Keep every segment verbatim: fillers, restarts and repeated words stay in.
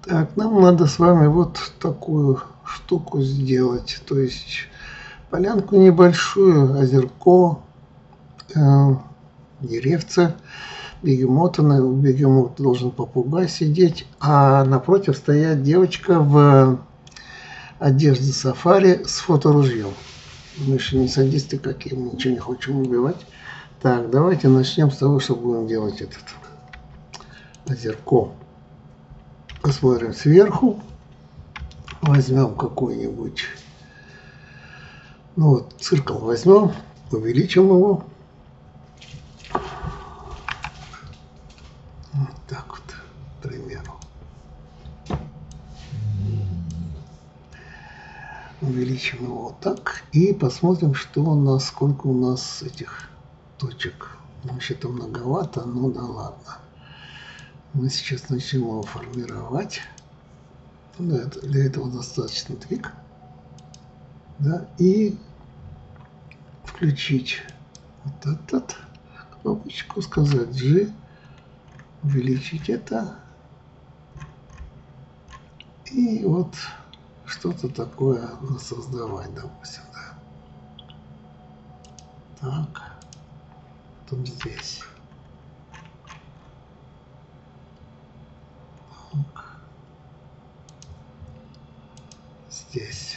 Так, нам надо с вами вот такую штуку сделать. То есть полянку небольшую, озерко, э, деревца, бегемота. У бегемота должен попугай сидеть, а напротив стоять девочка в одежде сафари с фоторужьем. Мы же не садисты какие, мы ничего не хотим убивать. Так, давайте начнем с того, что будем делать этот озерко. Посмотрим сверху. Возьмем какой-нибудь, ну вот, циркл возьмем, увеличим его. Вот так вот, к примеру. Увеличим его вот так и посмотрим, что у нас, сколько у нас этих точек. Вообще-то многовато, ну да ладно. Мы сейчас начнем его формировать. Да, для этого достаточно твик. Да, и включить вот этот кнопочку, сказать G, увеличить это. И вот что-то такое создавать, допустим, да. Так, потом здесь. Так. Здесь.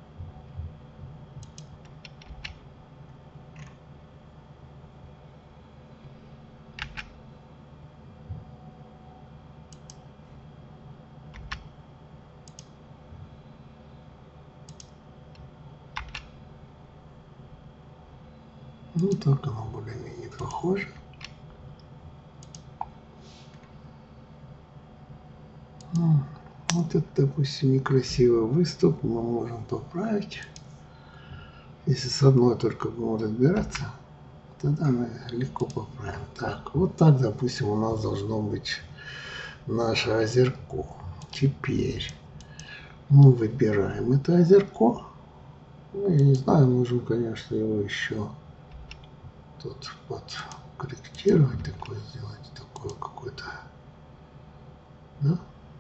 Ну, так оно более-менее похоже. Вот это, допустим, некрасивый выступ, мы можем поправить. Если с одной только будем разбираться, тогда мы легко поправим. Так, вот так, допустим, у нас должно быть наше озерко. Теперь мы выбираем это озерко. Ну, я не знаю, нужно, конечно, его еще тут подкорректировать, такое сделать, такое какое-то, да?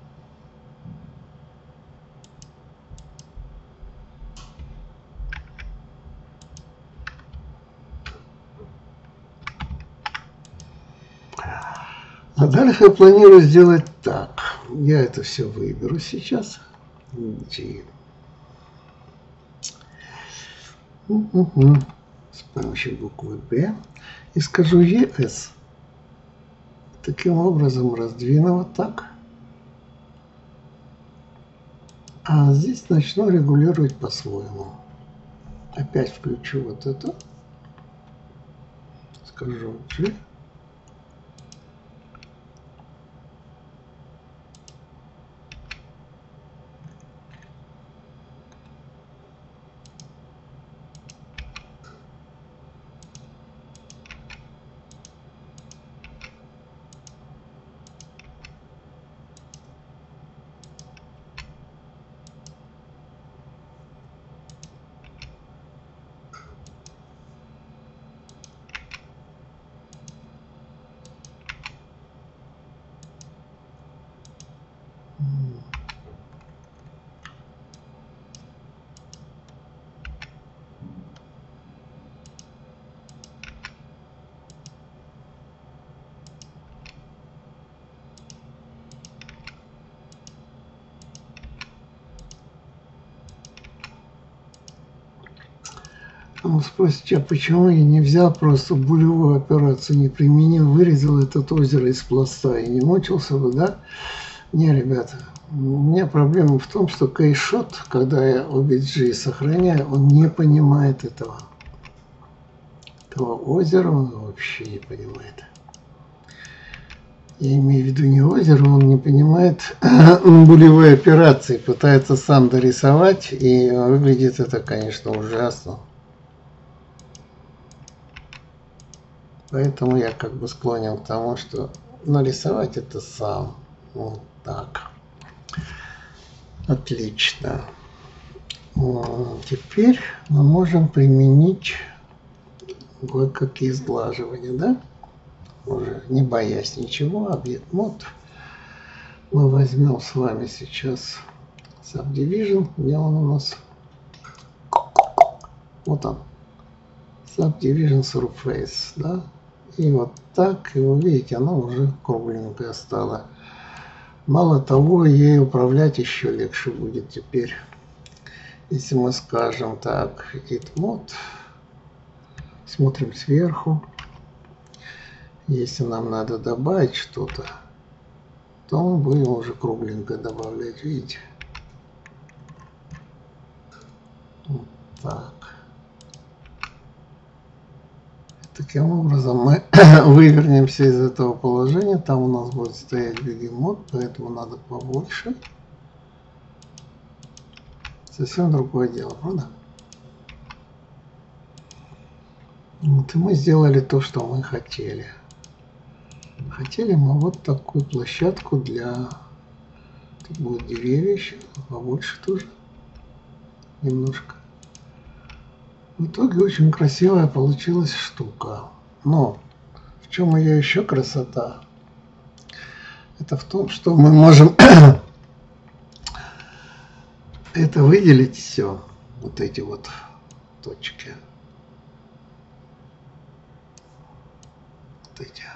А дальше я планирую сделать так. Я это все выберу сейчас. G. Угу. С помощью буквы B. И скажу E S. Таким образом раздвину вот так. А здесь начну регулировать по-своему. Опять включу вот это. Скажу G. Вы спросите, а почему я не взял просто булевую операцию, не применил, вырезал это озеро из пласта и не мучился бы, да? Не, ребята, у меня проблема в том, что кейшот, когда я о би джи сохраняю, он не понимает этого. Этого озера он вообще не понимает. Я имею в виду не озеро, он не понимает булевой операции, пытается сам дорисовать, и выглядит это, конечно, ужасно. Поэтому я как бы склонен к тому, что нарисовать это сам. Вот так. Отлично. Теперь мы можем применить кое-какие сглаживания, да? Уже не боясь ничего, объект мод. Мы возьмем с вами сейчас Subdivision, где он у нас? Вот он. Subdivision Surface, да? И вот так, и вы видите, она уже кругленькая стала. Мало того, ей управлять еще легче будет теперь. Если мы скажем так, Edit Mode, смотрим сверху. Если нам надо добавить что-то, то мы будем уже кругленько добавлять, видите? Вот так. Таким образом мы вывернемся из этого положения. Там у нас будет стоять бегемот, поэтому надо побольше. Совсем другое дело, правда? Вот и мы сделали то, что мы хотели. Хотели мы вот такую площадку для... Тут будут деревья еще, побольше тоже. Немножко. В итоге очень красивая получилась штука. Но в чем ее еще красота? Это в том, что мы можем это выделить все. Вот эти вот точки. Вот эти.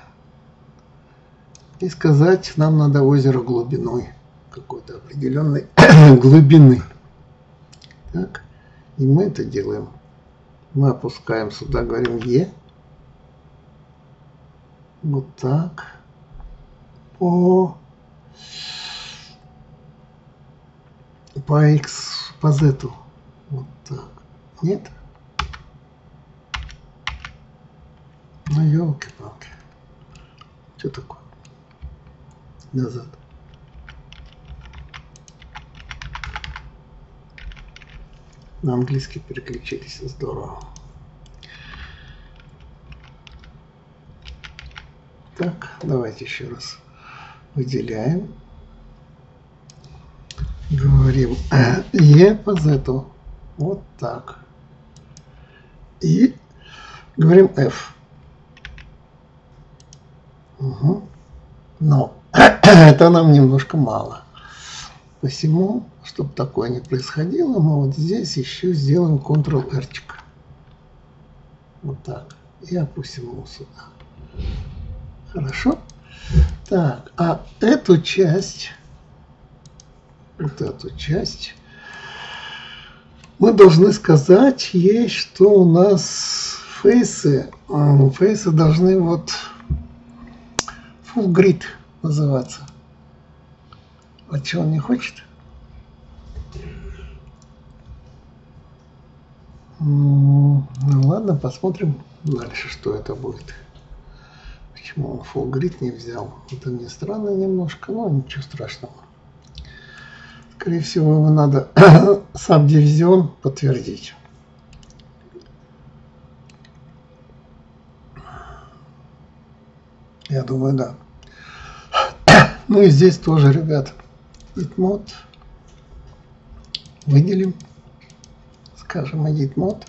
И сказать, нам надо озеро глубиной. Какой-то определенной глубины. Так. И мы это делаем. Мы опускаем сюда, говорим Е. Вот так. По, по X, по Z. Вот так. Нет? Ну, елки-палки. Что такое? Назад. На английский переключились. Здорово. Так, давайте еще раз выделяем. Говорим Е по Z. Вот так. И говорим F. Угу. Но это нам немножко мало. Посему, чтобы такое не происходило, мы вот здесь еще сделаем контрол-R. Вот так. И опустим его сюда. Хорошо? Так, а эту часть, вот эту часть, мы должны сказать ей, что у нас фейсы, фейсы должны вот full grid называться. А что он не хочет? Ну ладно, посмотрим дальше, что это будет. Почему он full grid не взял? Это мне странно немножко, но ничего страшного. Скорее всего, ему надо Subdivision подтвердить. Я думаю, да. Ну и здесь тоже, ребят, Edit Mode. Выделим. Скажем Edit Mode.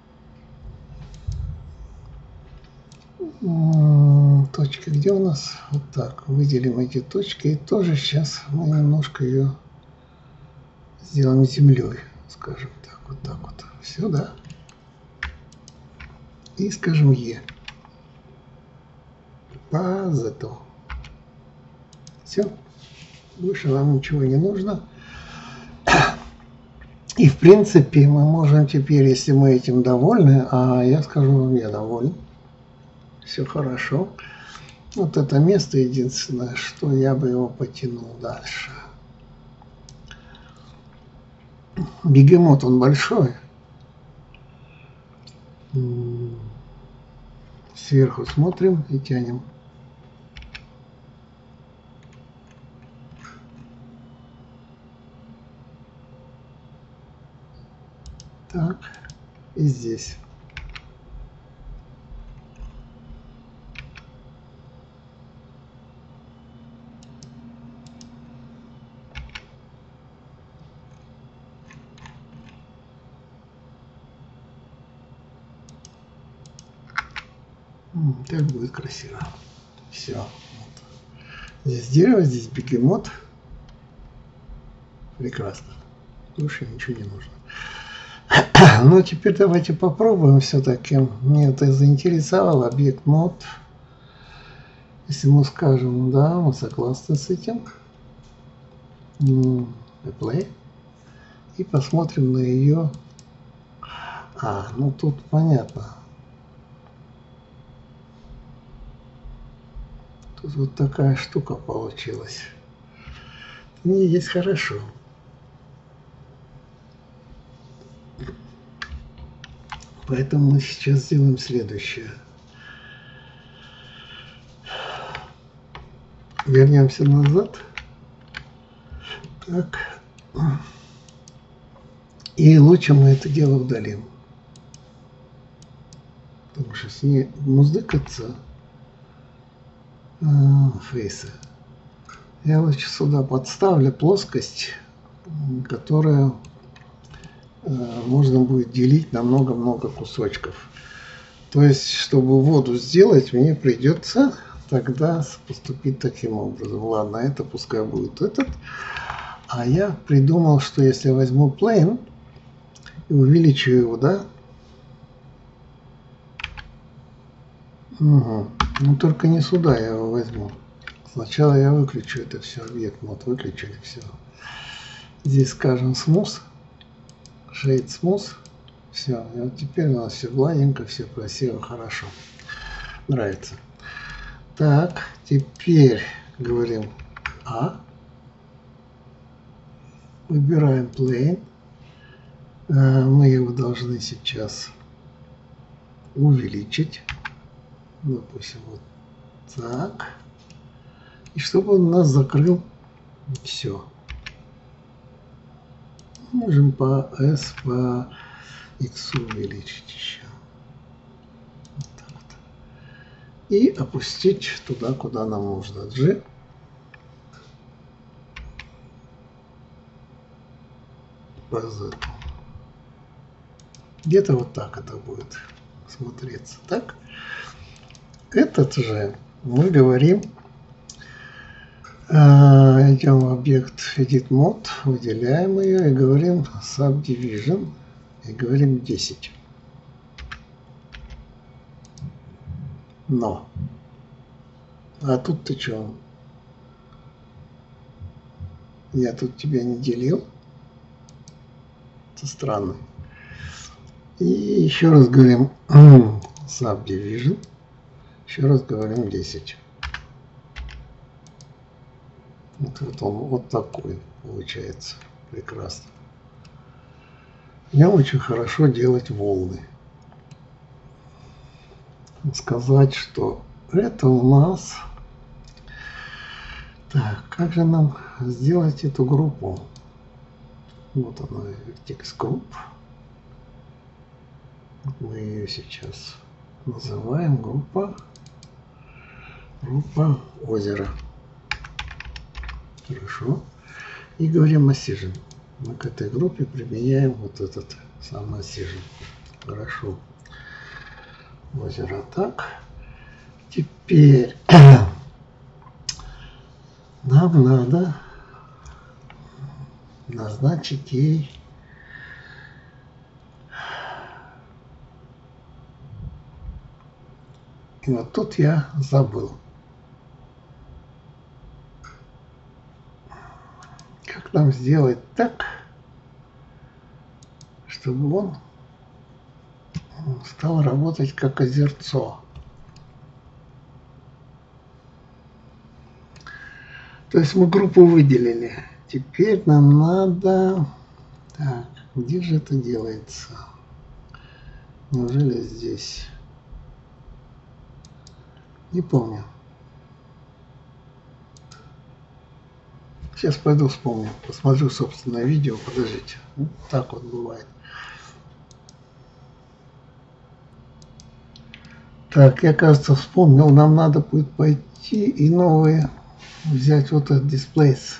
Точки где у нас? Вот так. Выделим эти точки. И тоже сейчас мы немножко ее сделаем землей. Скажем так. Вот так вот. Все, да? И скажем Е. По Z. Все. Больше нам ничего не нужно. И в принципе мы можем теперь, если мы этим довольны, а я скажу вам, я доволен. Все хорошо. Вот это место единственное, что я бы его потянул дальше. Бегемот, он большой. Сверху смотрим и тянем. Так, и здесь. Так будет красиво. Все. Вот. Здесь дерево, здесь бегемот. Прекрасно. Больше ничего не нужно. Ну, теперь давайте попробуем все-таки. Мне это заинтересовал объект мод. Если мы скажем, да, мы согласны с этим. Apply. И посмотрим на ее. А, ну тут понятно. Тут вот такая штука получилась. Не есть хорошо. Поэтому мы сейчас сделаем следующее. Вернемся назад. Так. И лучше мы это дело удалим. Потому что с ней муздыкаться фейсы. Я лучше сюда подставлю плоскость, которая можно будет делить на много-много кусочков. То есть, чтобы воду сделать, мне придется тогда поступить таким образом. Ладно, это пускай будет этот. А я придумал, что если я возьму plane и увеличу его, да? Угу. Ну только не сюда я его возьму. Сначала я выключу это все, объект мод выключили, все. Здесь скажем smooth, shade smooth, все. И вот теперь у нас все гладенько, все красиво, хорошо. Нравится. Так, теперь говорим А. Выбираем plane. Мы его должны сейчас увеличить. Допустим, вот так. И чтобы он нас закрыл все. Можем по S, по X увеличить еще. Вот так вот. И опустить туда, куда нам нужно. G. По Z. Где-то вот так это будет смотреться. Так. Этот же мы говорим, э, идем в объект Edit Mode, выделяем ее и говорим Subdivision и говорим десять. Но. А тут ты что? Я тут тебя не делил. Это странно. И еще раз говорим Subdivision. Еще раз говорим десять. Вот, вот он вот такой получается. Прекрасно. Мне очень хорошо делать волны. Сказать, что это у нас... Так, как же нам сделать эту группу? Вот она, Vertex Group. Мы ее сейчас называем группа. Группа озера. Хорошо. И говорим Assision. Мы к этой группе применяем вот этот самый Assision. Хорошо. Озеро так. Теперь нам надо назначить ей и вот тут я забыл. Как нам сделать так, чтобы он стал работать как озерцо? То есть мы группу выделили. Теперь нам надо... Так, где же это делается? Неужели здесь? Не помню. Сейчас пойду вспомню. Посмотрю собственное видео. Подождите. Вот так вот бывает. Так, я, кажется, вспомнил. Нам надо будет пойти и новые взять вот этот displays.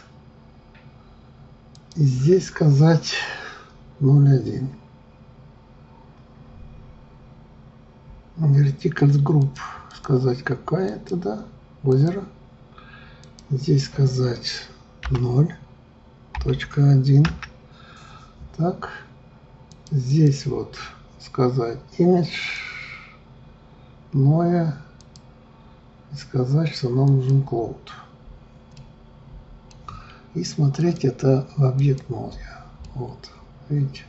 И здесь сказать ноль один. Vertical Group. Сказать, какая это, да? Озеро. Здесь сказать ноль. точка один. Так, здесь вот сказать image, новое, и сказать, что нам нужен cloud. И смотреть это в объект моде. Вот, видите.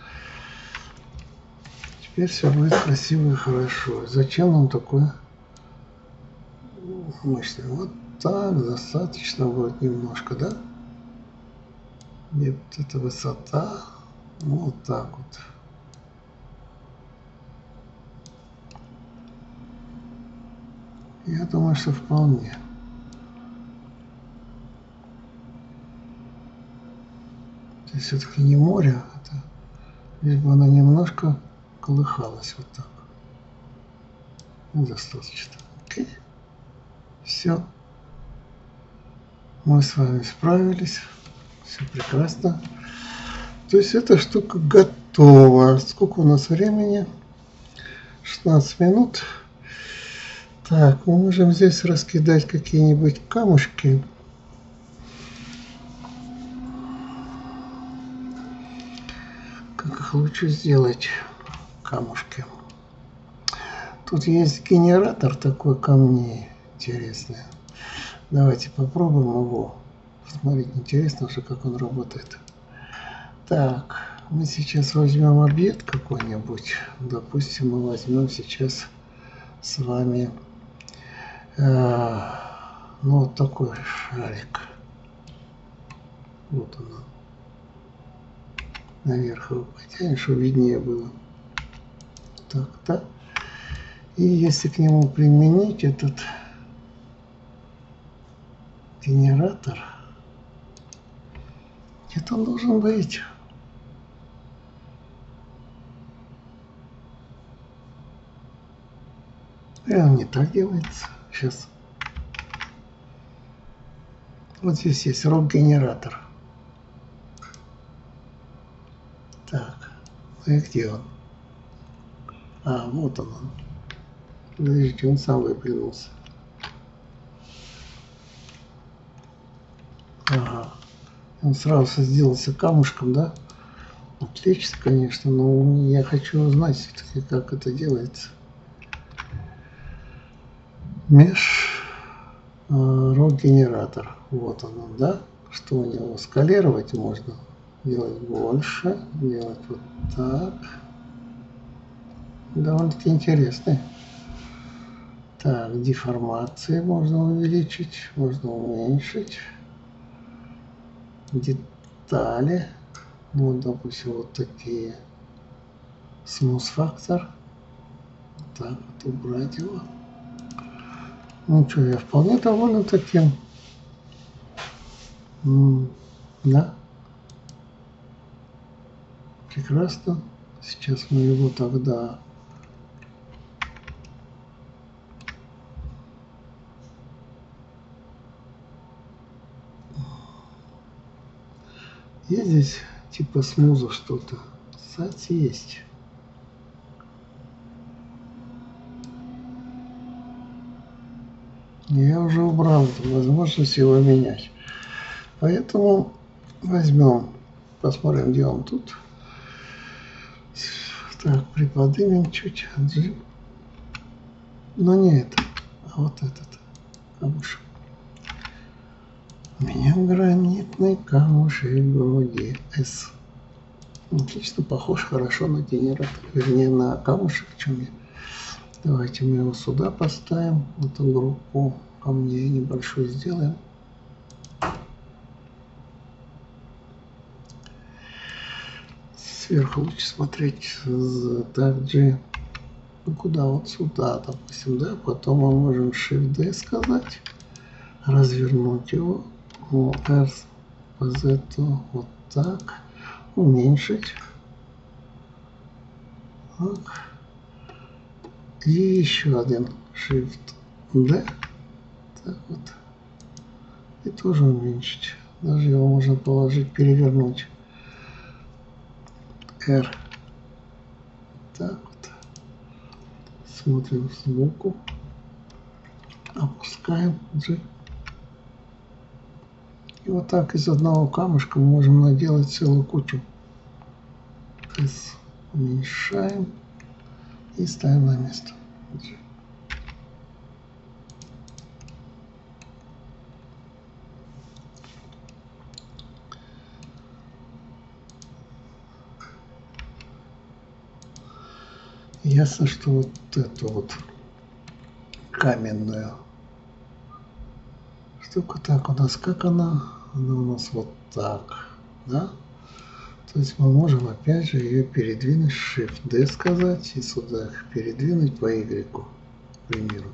Теперь все будет красиво и хорошо. Зачем нам такое мощное? Вот так достаточно будет немножко, да? Где вот эта высота. Вот так вот. Я думаю, что вполне. Здесь все-таки не море, это лишь бы она немножко колыхалась вот так. Достаточно. Окей. Все. Мы с вами справились. Все прекрасно. То есть эта штука готова. Сколько у нас времени? шестнадцать минут. Так, мы можем здесь раскидать какие-нибудь камушки. Как их лучше сделать? Камушки. Тут есть генератор такой камней интересный. Давайте попробуем его. Смотреть интересно уже, как он работает. Так, мы сейчас возьмем объект какой-нибудь. Допустим, мы возьмем сейчас с вами э, ну, вот такой шарик. Вот он. Наверх его потянем, чтобы виднее было. Так, да. И если к нему применить этот генератор, где-то он должен быть. И он не так делается. Сейчас. Вот здесь есть рок-генератор. Так, и где он? А, вот он. он. Подождите, он сам выплюнулся. Ага. Он сразу сделался камушком, да? Отлично, конечно, но я хочу узнать все-таки, как это делается. Меж рок-генератор. Вот он, да? Что у него? Скалировать можно. Делать больше. Делать вот так. Довольно-таки интересный. Так, деформации можно увеличить, можно уменьшить. Детали. Ну, допустим, вот такие. Smooth фактор. Так, вот убрать его. Ну что, я вполне доволен таким. М-м, да? Прекрасно. Сейчас мы его тогда... Есть здесь типа смуза что-то. Сайт есть. Я уже убрал возможность его менять. Поэтому возьмем, посмотрим, где он тут. Так, приподнимем чуть. Но не это, а вот этот камушек. У меня гранитный камушек вроде S. Отлично, похож хорошо на генератор, вернее на камушек, чем я. Давайте мы его сюда поставим, эту группу камней небольшую сделаем. Сверху лучше смотреть так же. Ну куда? Вот сюда, допустим, да. Потом мы можем Shift-D сказать, развернуть его. R по Z вот так, уменьшить. Так. И еще один Shift-D. Так вот. И тоже уменьшить. Даже его можно положить, перевернуть. R. Так вот. Смотрим сбоку. Опускаем G. И вот так из одного камушка мы можем наделать целую кучу. То есть уменьшаем и ставим на место. Ясно, что вот эту вот каменную штуку, так у нас, как она? Она у нас вот так, да? То есть мы можем опять же ее передвинуть, Shift-D сказать, и сюда передвинуть по Y, к примеру.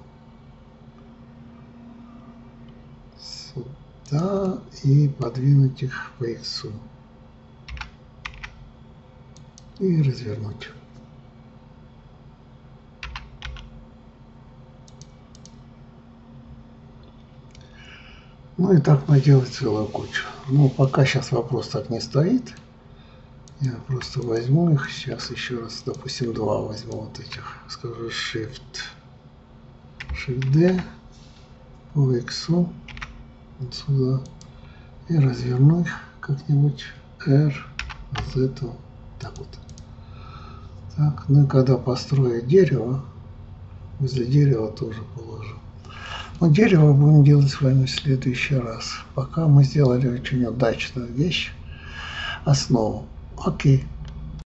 Сюда и подвинуть их по X. И развернуть. Ну и так наделать целую кучу. Ну, пока сейчас вопрос так не стоит. Я просто возьму их. Сейчас еще раз, допустим, два возьму вот этих. Скажу Shift. Shift-D. По X. Вот сюда. И разверну их как-нибудь. R. Z. Так вот. Так, ну и когда построю дерево, возле дерева тоже положу. Но дерево будем делать с вами в следующий раз. Пока мы сделали очень удачную вещь, основу. Окей.